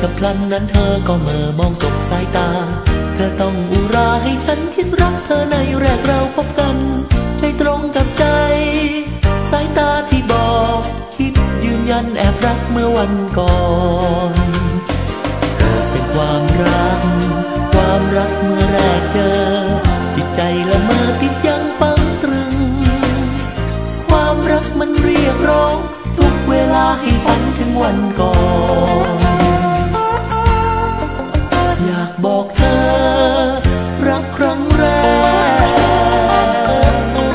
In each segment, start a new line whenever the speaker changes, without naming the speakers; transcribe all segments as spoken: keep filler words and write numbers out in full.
ฉับพลันนั้นเธอก็เมื่อมองสบสายตาเธอต้องอุราให้ฉันคิดรักเธอในแรกเราพบกันใจตรงกับใจสายตาที่บอกคิดยืนยันแอบรักเมื่อวันก่อนเกิดเป็นความรักความรักเมื่อแรกเจอจิตใจละเมอติดยังฝังตรึงความรักมันเรียกร้องทุกเวลาให้ฝันถึงวันก่อนอยากบอกเธอรักครั้งแรก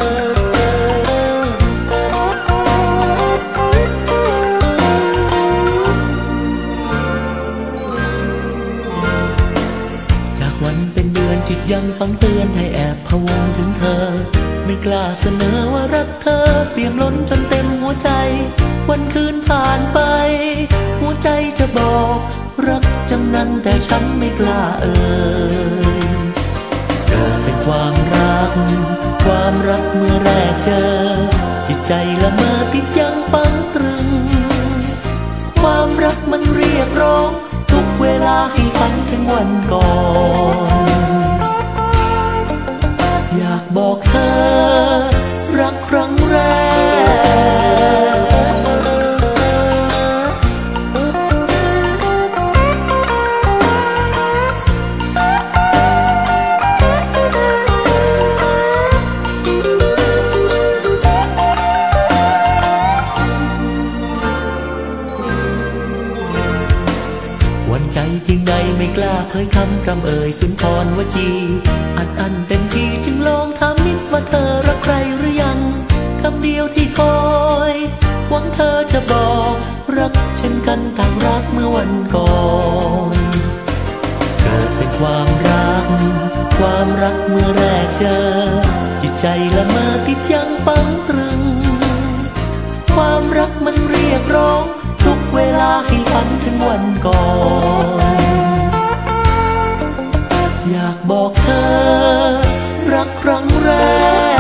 จากวันเป็นเดือนจิตยังฟังเตือนให้แอบพะวงถึงเธอไม่กล้าเสนอว่ารักเธอเปี่ยมล้นจนเต็มหัวใจวันคืนผ่านไปหัวใจจะบอกรักจำนั้นแต่ฉันไม่กล้าเอ่ยเกิดเป็นความรักความรักเมื่อแรกเจอจิตใจละเมอติดยังฝังตรึงความรักมันเรียกร้องทุกเวลาให้ฝันถึงวันก่อนอยากบอกเธอรักครั้งแรกวันใจเพียงใดไม่กล้าเผยคำพร่ำเอ่ยสุนทรวจีอัดอั้นเต็มที่จึงลองถามนิดว่าเธอรักใครหรือยังคำเดียวที่คอยหวังเธอจะบอกรักเช่นกันต่างรักเมื่อวันก่อนเกิดเป็นความรักความรักเมื่อแรกเจอจิตใจละเมอติดยังฝังตรึงความรักมันเรียกร้องทุกเวลาให้ฝันถึงวันก่อนอยากบอกเธอรักครั้งแรก